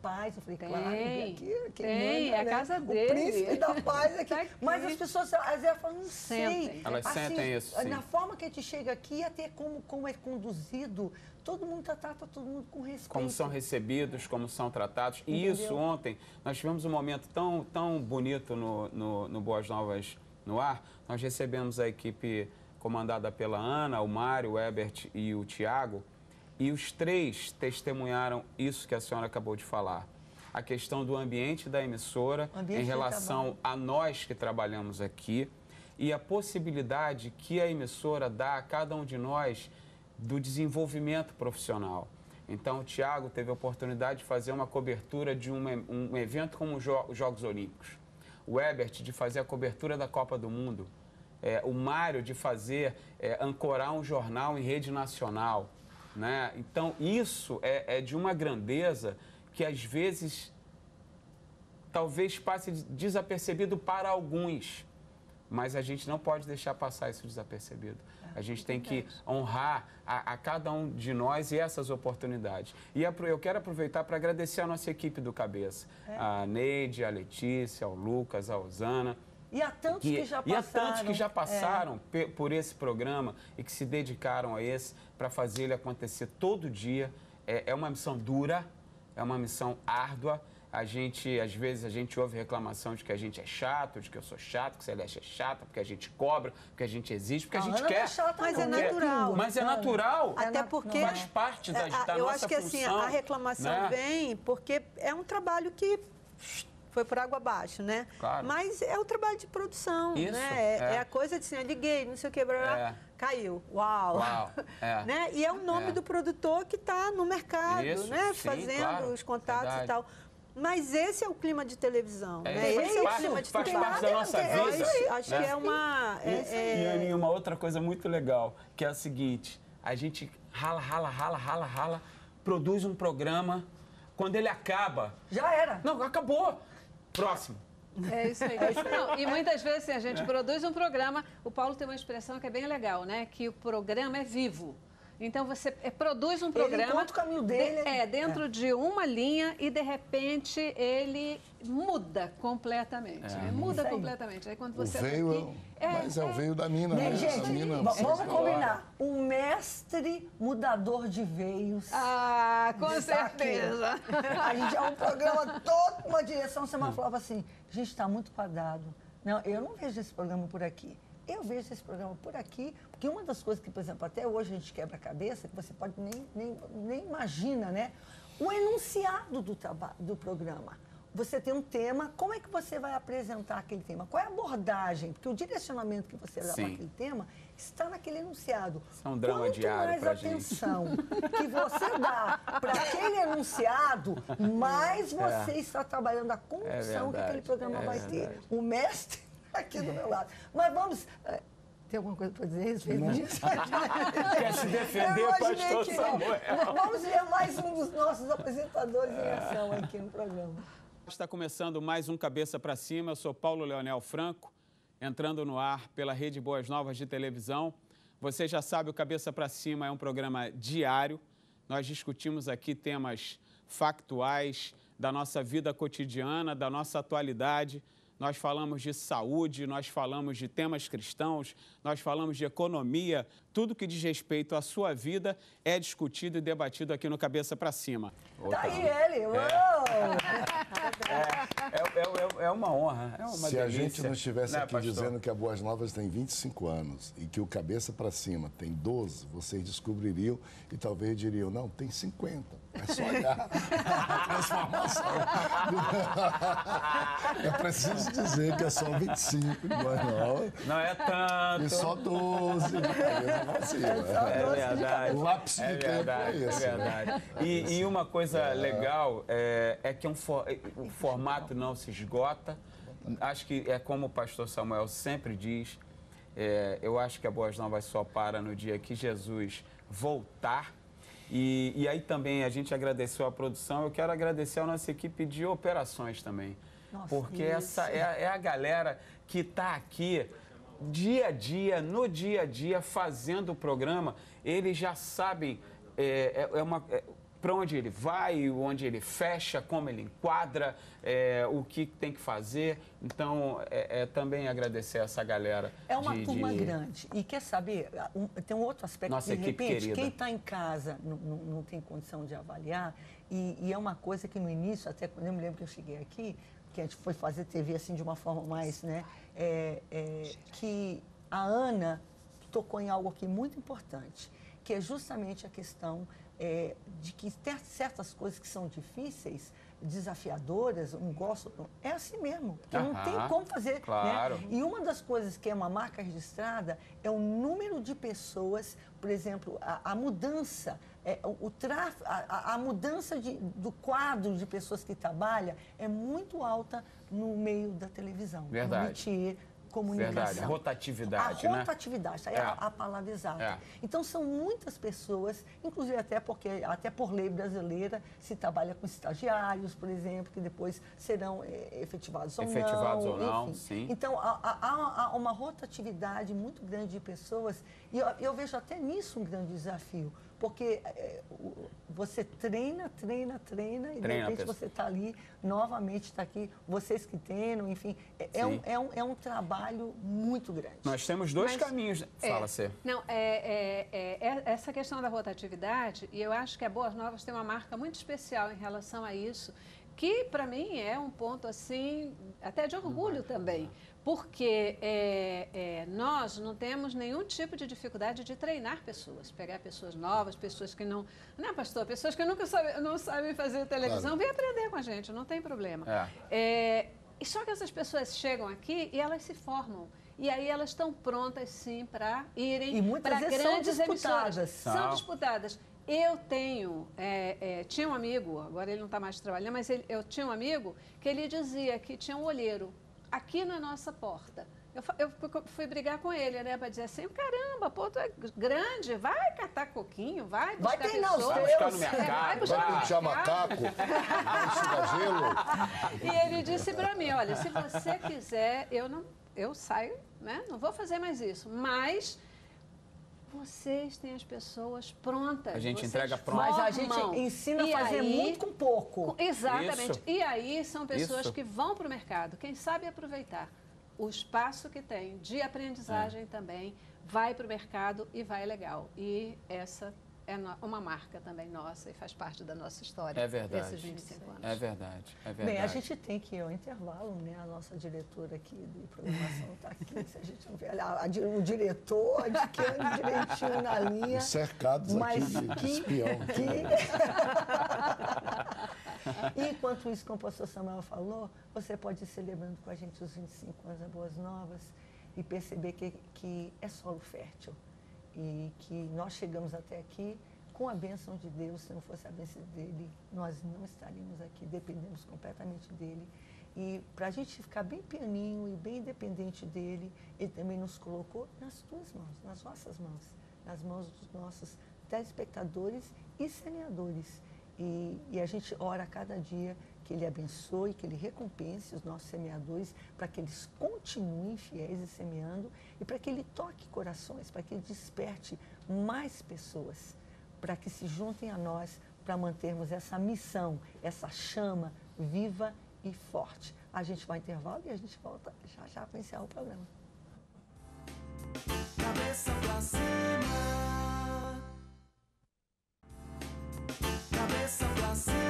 paz. Eu falei, Tem, claro, aqui, quem tem, manda, é a né? casa O dele. príncipe da paz aqui. Tá aqui. Mas as pessoas, às vezes, falam, não Sentem. sei. Elas sentem isso, sim. Na forma que a gente chega aqui, até como é conduzido, todo mundo trata todo mundo com respeito. Como são recebidos, como são tratados. E Entendeu? isso ontem, nós tivemos um momento tão bonito no Boas Novas no Ar. Nós recebemos a equipe comandada pela Ana, o Mário, o Ebert e o Tiago. E os três testemunharam isso que a senhora acabou de falar. A questão do ambiente da emissora em relação a nós que trabalhamos aqui e a possibilidade que a emissora dá a cada um de nós do desenvolvimento profissional. Então, o Tiago teve a oportunidade de fazer uma cobertura de um evento como os Jogos Olímpicos. O Ebert de fazer a cobertura da Copa do Mundo. O Mário de fazer, ancorar um jornal em rede nacional. Né? Então, isso é de uma grandeza que, às vezes, talvez passe desapercebido para alguns. Mas a gente não pode deixar passar isso desapercebido. A gente tem que honrar a cada um de nós e essas oportunidades. E eu quero aproveitar para agradecer a nossa equipe do Cabeça. A Neide, a Letícia, o Lucas, a Osana. E há tantos que já passaram. E há tantos que já passaram por esse programa e que se dedicaram a esse para fazer ele acontecer todo dia. É uma missão dura, é uma missão árdua. Às vezes, a gente ouve reclamação de que a gente é chato, de que eu sou chato, que a Celeste é chata, porque a gente cobra, porque a gente exige, porque a gente quer. Mas é natural. Mas é natural. Até porque faz parte da nossa função. Eu acho que assim, a reclamação vem porque é um trabalho que foi por água abaixo, né? Claro. Mas é o trabalho de produção, isso, né? É a coisa de assim, eu liguei, não sei o que, caiu. Uau! Né? E é o nome do produtor que está no mercado, isso, né? Sim, Fazendo claro, os contatos verdade. e tal. Mas esse é o clima de televisão, né? Faz Esse é o parte, clima de faz televisão. parte da nossa vida. Acho que é uma... E, Aninha, uma outra coisa muito legal, que é a seguinte, a gente rala, produz um programa, quando ele acaba... Já era. Não, acabou. Próximo. É isso aí. Não, e muitas vezes assim, a gente produz um programa, o Paulo tem uma expressão que é bem legal, né? Que o programa é vivo. Então, você produz um programa... Ele conta o caminho dele. Dentro de uma linha e, de repente, ele muda completamente. Muda completamente. Aí, quando você Mas é o veio da mina, né? Gente, vamos combinar. Um mestre mudador de veios. Ah, com certeza. A gente é um programa todo, uma direção. Você falava assim, a gente está muito quadrado. Não, eu não vejo esse programa por aqui. Eu vejo esse programa por aqui, porque uma das coisas que, por exemplo, até hoje a gente quebra a cabeça, que você pode nem imagina, né? O enunciado do programa. Você tem um tema, como é que você vai apresentar aquele tema? Qual é a abordagem? Porque o direcionamento que você dá para aquele tema está naquele enunciado. Isso é um drama diário para a gente. Quanto mais atenção que você dá para aquele enunciado, mais você está trabalhando a condição que aquele programa vai ter. O mestre aqui do meu lado. Mas vamos... Tem alguma coisa para dizer a respeito disso? Quer se defender, pastor Samuel? Vamos ver mais um dos nossos apresentadores em ação aqui no programa. Está começando mais um Cabeça para Cima. Eu sou Paulo Leonel Franco, entrando no ar pela Rede Boas Novas de televisão. Você já sabe, o Cabeça para Cima é um programa diário. Nós discutimos aqui temas factuais da nossa vida cotidiana, da nossa atualidade. Nós falamos de saúde, nós falamos de temas cristãos, nós falamos de economia. Tudo que diz respeito à sua vida é discutido e debatido aqui no Cabeça para Cima. Tá aí ele! É uma honra, é uma Se delícia. a gente não estivesse aqui pastor? dizendo que a Boas Novas tem 25 anos e que o Cabeça para Cima tem 12, vocês descobririam e talvez diriam, não, tem 50. É só olhar a transformação. É preciso dizer que é só 25 de Boas Novas. Não é tanto. E só 12 de Cabeça para Cima. É verdade. O lápis de tempo é esse. É verdade. E uma coisa legal é que o formato não se esgota. Acho que é como o pastor Samuel sempre diz, eu acho que a Boas Novas só para no dia que Jesus voltar. E aí também a gente agradeceu a produção. Eu quero agradecer a nossa equipe de operações também. Nossa, porque essa é a galera que está aqui dia a dia, no dia a dia, fazendo o programa. Eles já sabem, para onde ele vai, onde ele fecha, como ele enquadra, o que tem que fazer. Então, também agradecer a essa galera. É uma turma grande. E quer saber, tem um outro aspecto, Nossa de equipe repente, querida. quem está em casa não tem condição de avaliar, e é uma coisa que no início, até quando eu me lembro que eu cheguei aqui, que a gente foi fazer TV assim de uma forma mais, né, que a Ana tocou em algo aqui muito importante, que é justamente a questão de que ter certas coisas que são difíceis, desafiadoras, não gosto, é assim mesmo, que não tem como fazer. Claro. Né? E uma das coisas que é uma marca registrada é o número de pessoas, por exemplo, a mudança, a mudança do quadro de pessoas que trabalham é muito alta no meio da televisão. Verdade. No métier, comunicação. Verdade, rotatividade, a né? rotatividade, é a palavra exata. Então, são muitas pessoas, inclusive até por lei brasileira, se trabalha com estagiários, por exemplo, que depois serão efetivados ou não. Enfim. Sim. Então, há uma rotatividade muito grande de pessoas, e eu vejo até nisso um grande desafio, porque você treina, e de repente você está ali, novamente está aqui, vocês que treinam, enfim, é um trabalho muito grande. Nós temos dois caminhos. Fala, Cê. Não, essa questão da rotatividade, e eu acho que a Boas Novas tem uma marca muito especial em relação a isso, que para mim é um ponto assim, até de orgulho também. Porque nós não temos nenhum tipo de dificuldade de treinar pessoas, pegar pessoas novas, pessoas que não... Né, pastor? Pessoas que nunca não sabem fazer televisão, vem aprender com a gente, não tem problema. E só que essas pessoas chegam aqui e elas se formam. E aí elas estão prontas, sim, para irem para grandes emissoras. São disputadas. Eu tinha um amigo, agora ele não está mais trabalhando, mas eu tinha um amigo que ele dizia que tinha um olheiro aqui na nossa porta. Eu fui brigar com ele, né, para dizer assim, caramba, pô, tu é grande, vai catar coquinho, vai buscar pessoas. Vai buscar no mercado, vai puxar macaco, vai enxugar gelo. E ele disse para mim, olha, se você quiser, eu saio, né, não vou fazer mais isso, mas... Vocês têm as pessoas prontas. A gente entrega pronto. Mas a gente ensina a fazer muito com pouco. Exatamente. Isso. E aí são pessoas que vão para o mercado. Quem sabe aproveitar o espaço que tem de aprendizagem também, vai para o mercado e vai legal. E essa é uma marca também nossa e faz parte da nossa história. É verdade. Desses 25 anos. É verdade. Bem, a gente tem que ir ao intervalo, né? A nossa diretora aqui de programação está aqui. Se a gente não ver o diretor, adquirindo direitinho na linha. Cercados aqui de espião. E enquanto isso, como o pastor Samuel falou, você pode ir celebrando com a gente os 25 anos da Boas Novas e perceber que é solo fértil. E que nós chegamos até aqui com a bênção de Deus. Se não fosse a bênção dele, nós não estaríamos aqui, dependemos completamente dele. E para a gente ficar bem pianinho e bem independente dele, ele também nos colocou nas tuas mãos, nas nossas mãos, nas mãos dos nossos telespectadores e semeadores. E a gente ora a cada dia que ele abençoe, que ele recompense os nossos semeadores, para que eles continuem fiéis e semeando, e para que ele toque corações, para que ele desperte mais pessoas, para que se juntem a nós, para mantermos essa missão, essa chama viva e forte. A gente vai ao intervalo e a gente volta já para encerrar o programa. Cabeça pra cima. Cabeça pra cima.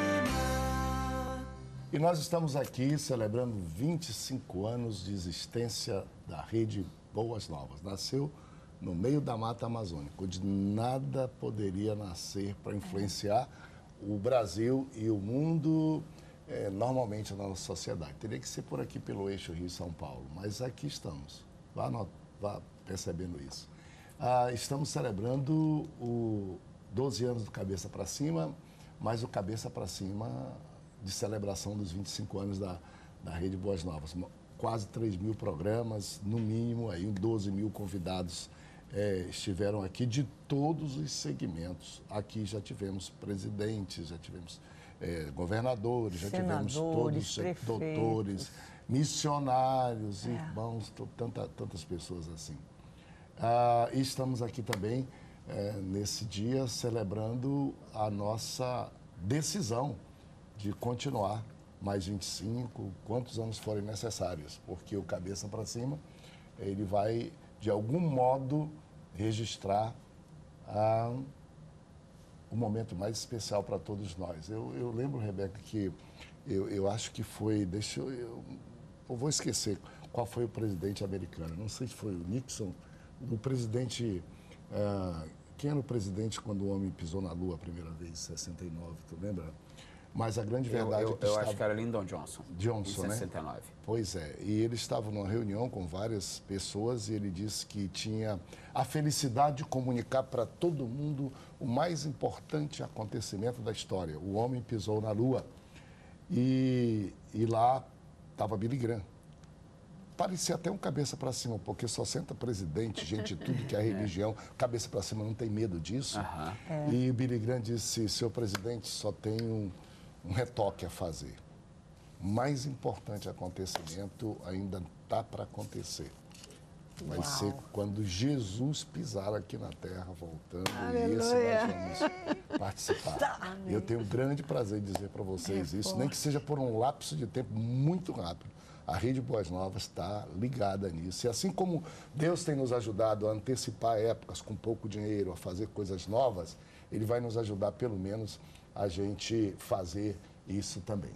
E nós estamos aqui celebrando 25 anos de existência da Rede Boas Novas. Nasceu no meio da Mata Amazônica, onde nada poderia nascer para influenciar o Brasil e o mundo, normalmente na nossa sociedade. Teria que ser por aqui pelo eixo Rio-São Paulo, mas aqui estamos. Vá percebendo isso. Estamos celebrando o 12 anos do Cabeça para Cima, mas o Cabeça para Cima de celebração dos 25 anos da Rede Boas Novas. Quase 3 mil programas, no mínimo, aí 12 mil convidados estiveram aqui de todos os segmentos. Aqui já tivemos presidentes, já tivemos governadores, já tivemos todos doutores, missionários, irmãos, tantas pessoas assim. E estamos aqui também, nesse dia, celebrando a nossa decisão de continuar mais 25, quantos anos forem necessários, porque o Cabeça para Cima, ele vai, de algum modo, registrar o momento mais especial para todos nós. Eu lembro, Rebeca, que eu acho que foi, eu vou esquecer qual foi o presidente americano, não sei se foi o Nixon, o presidente, quem era o presidente quando o homem pisou na Lua a primeira vez, em 69, tu lembra? Mas a grande verdade é que eu acho que era Lyndon Johnson. Johnson, em né? 69. Pois é, e ele estava numa reunião com várias pessoas e ele disse que tinha a felicidade de comunicar para todo mundo o mais importante acontecimento da história. O homem pisou na Lua e lá estava Billy Graham. Parecia até um cabeça para cima, porque só senta presidente, gente de tudo que é religião, cabeça para cima não tem medo disso. E o Billy Graham disse, seu presidente, só tem um retoque a fazer. O mais importante acontecimento ainda está para acontecer. Vai ser quando Jesus pisar aqui na terra, voltando, e esse nós vamos participar. Eu tenho um grande prazer em dizer para vocês isso, nem que seja por um lapso de tempo muito rápido. A Rede Boas Novas está ligada nisso. E assim como Deus tem nos ajudado a antecipar épocas com pouco dinheiro, a fazer coisas novas, Ele vai nos ajudar, pelo menos, a gente fazer isso também.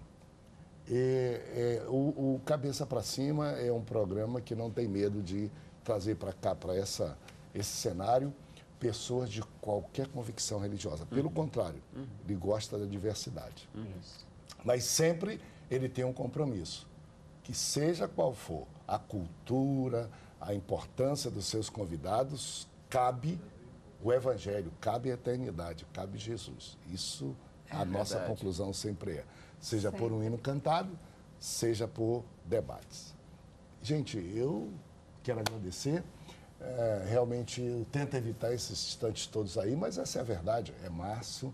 O Cabeça para Cima é um programa que não tem medo de trazer para cá, para esse cenário, pessoas de qualquer convicção religiosa. Pelo contrário, ele gosta da diversidade. Mas sempre ele tem um compromisso, que seja qual for a cultura, a importância dos seus convidados, cabe o Evangelho, cabe a eternidade, cabe Jesus. Isso a nossa conclusão sempre é. Seja por um hino cantado, seja por debates. Gente, eu quero agradecer. Realmente eu tento evitar esses instantes todos aí, mas essa é a verdade. É março,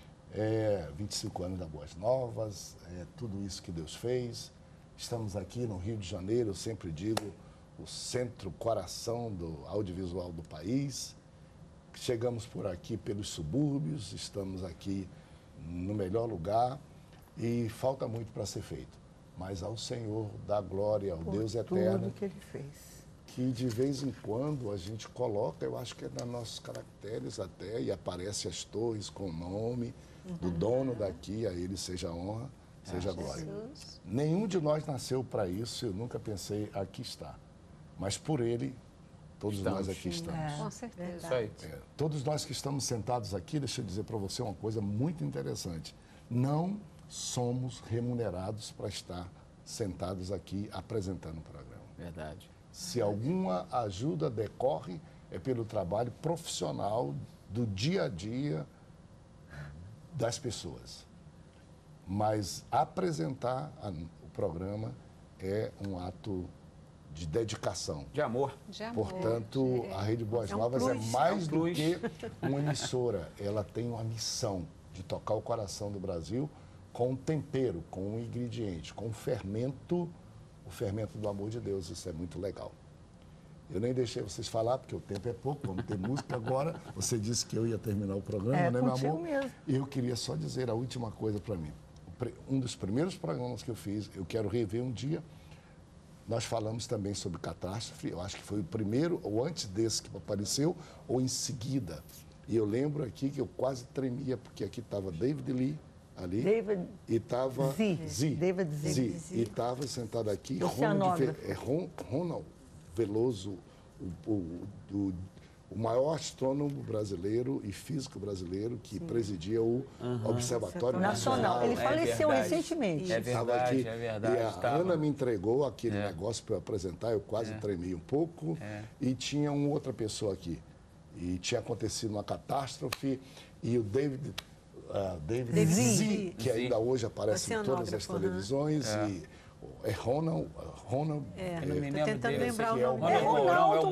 25 anos da Boas Novas, tudo isso que Deus fez. Estamos aqui no Rio de Janeiro, eu sempre digo, o centro, coração do audiovisual do país. Chegamos por aqui pelos subúrbios, estamos aqui no melhor lugar e falta muito para ser feito. Mas ao Senhor da glória, ao Deus eterno, tudo que Ele fez. Que de vez em quando a gente coloca, eu acho que é nos nossos caracteres até, e aparece as torres com o nome do dono daqui, a Ele seja a honra, seja a glória. Nenhum de nós nasceu para isso, eu nunca pensei, aqui está. Mas por Ele, todos nós aqui estamos. Com certeza. Isso aí. Todos nós que estamos sentados aqui, deixa eu dizer para você uma coisa muito interessante. Não somos remunerados para estar sentados aqui apresentando o programa. Verdade. Se alguma ajuda decorre, é pelo trabalho profissional do dia a dia das pessoas. Mas apresentar o programa é um ato de dedicação. De amor. De amor. Portanto, a Rede Boas Novas é mais do que uma emissora. Ela tem uma missão de tocar o coração do Brasil com um tempero, com um ingrediente, com um fermento, o fermento do amor de Deus. Isso é muito legal. Eu nem deixei vocês falar, porque o tempo é pouco, vamos ter música agora. Você disse que eu ia terminar o programa, né, meu amor? Mesmo. E eu queria só dizer a última coisa para mim. Um dos primeiros programas que eu fiz, eu quero rever um dia, nós falamos também sobre catástrofe, eu acho que foi o primeiro, ou antes desse que apareceu, ou em seguida. E eu lembro aqui que eu quase tremia, porque aqui estava David Lee, ali, David e estava David Z. e estava sentado aqui Ronald Veloso, o maior astrônomo brasileiro e físico brasileiro que presidia o Observatório Nacional. Ele faleceu recentemente. É verdade, aqui, é verdade. E a Ana me entregou aquele negócio para eu apresentar, eu quase tremi um pouco. E tinha uma outra pessoa aqui. E tinha acontecido uma catástrofe e o David Z, que ainda hoje aparece em todas as televisões. E é Ronald. Estou tentando lembrar o nome É dele. Ronaldo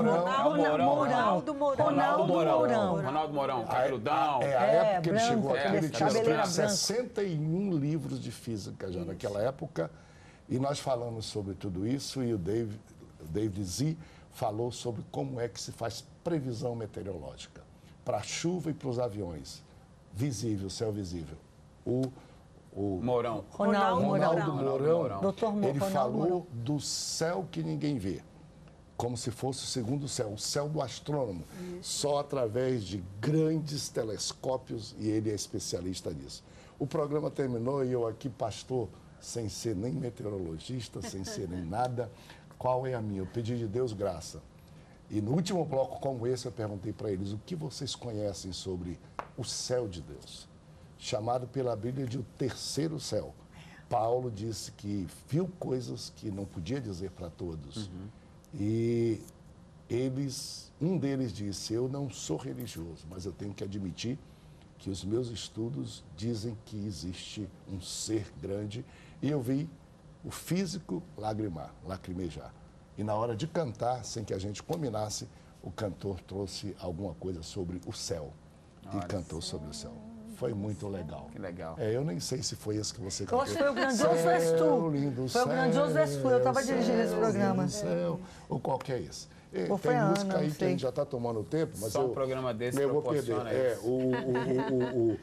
Mourão. Ronaldo Mourão, cabeludão. A época que ele branco, chegou aqui, ele tinha cabelo era escrito branco. 61 livros de física já naquela época. E nós falamos sobre tudo isso e o David Z falou sobre como é que se faz previsão meteorológica para a chuva e para os aviões. Visível, céu visível. o Mourão. Ronaldo Mourão, Doutor ele Ronaldo falou Mourão. do céu que ninguém vê, como se fosse o segundo céu, o céu do astrônomo, só através de grandes telescópios, e ele é especialista nisso. O programa terminou e eu aqui, pastor, sem ser nem meteorologista, sem ser nem nada, qual é a minha? Eu pedi de Deus graça. E no último bloco como esse, eu perguntei para eles o que vocês conhecem sobre o céu de Deus, chamado pela Bíblia de o terceiro céu. Paulo disse que viu coisas que não podia dizer para todos. E um deles disse, eu não sou religioso, mas eu tenho que admitir que os meus estudos dizem que existe um ser grande. E eu vi o físico lacrimejar. E na hora de cantar, sem que a gente combinasse, o cantor trouxe alguma coisa sobre o céu. E cantou sobre o céu. Foi muito legal. Que legal. Eu nem sei se foi esse que você Eu cantou. acho que foi o Grandioso És Tu. Lindo Foi o Grandioso És Tu. Eu estava dirigindo esse programa. Céu, ou qual que é esse? Ou foi tem a música Ana, aí não que a gente sei. já está tomando tempo, mas Só um programa desse eu vou perder. proporciona isso.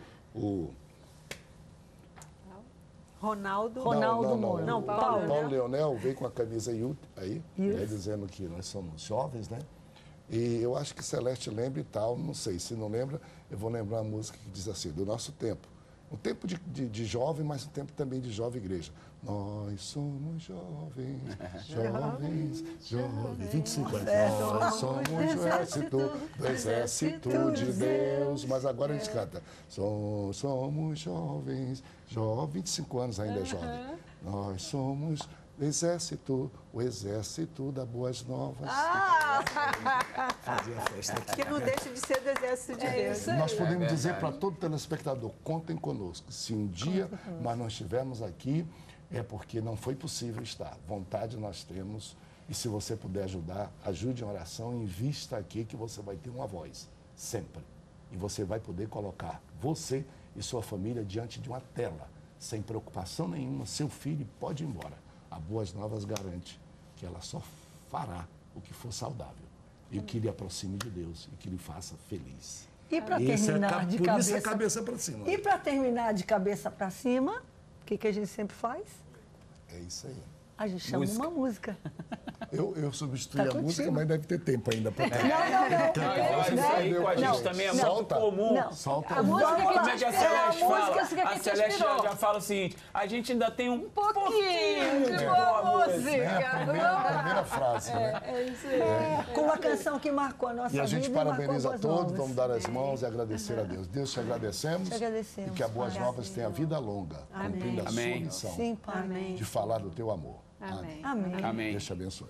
Ronaldo. Ronaldo Mourão. Não, Paulo Leonel veio com a camisa aí, né, dizendo que nós somos jovens, né? E eu acho que Celeste lembra e tal, não sei, se não lembra, eu vou lembrar uma música que diz assim, do nosso tempo. Um tempo de jovem, mas um tempo também de jovem igreja. Nós somos jovens, jovens, 25 anos. Nós somos do exército de Deus. Mas agora a gente canta. Somos jovens, 25 anos ainda é jovem. Nós somos o exército das boas novas. Fazia festa aqui. Que não deixa de ser do exército de Deus. Nós podemos dizer para todo telespectador, contem conosco. Se um dia nós não estivermos aqui, é porque não foi possível estar. Vontade nós temos. E se você puder ajudar, ajude em oração, invista aqui que você vai ter uma voz, sempre. E você vai poder colocar você e sua família diante de uma tela, sem preocupação nenhuma. Seu filho pode ir embora. A Boas Novas garante que ela só fará o que for saudável e o que lhe aproxime de Deus e que lhe faça feliz. E para terminar de cabeça para cima. E para terminar de cabeça para cima, o que a gente sempre faz? É isso aí. A gente chama uma música. Eu substituí Tá a contigo. música, mas deve ter tempo ainda para Não. Isso aí com a gente também é muito comum. Solta A música que Como é que a Celeste fala? música que A Celeste já fala o seguinte, a gente ainda tem um pouquinho de boa música. A primeira frase, né? É isso aí. com uma canção que marcou a nossa vida. E a gente marcou parabeniza Boas todos, Novas. vamos dar as mãos e agradecer a Deus. Deus, te agradecemos. Te agradecemos, E que a Boas Pai. Novas tenha vida longa, cumprindo a sua Amém. missão Sim, Pai. Amém. de falar do teu amor. Amém. Amém. Amém. Deus te abençoe.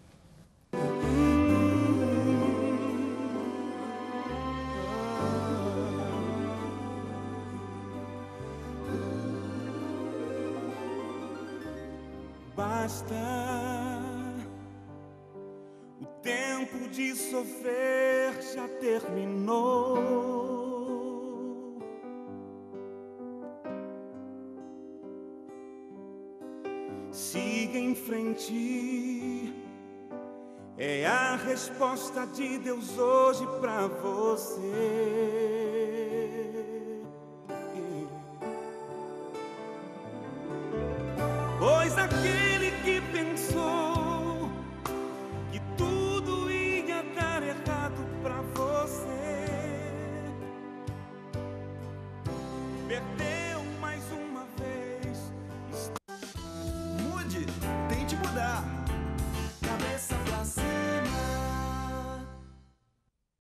Basta, o tempo de sofrer já terminou. Siga em frente, é a resposta de Deus hoje pra você.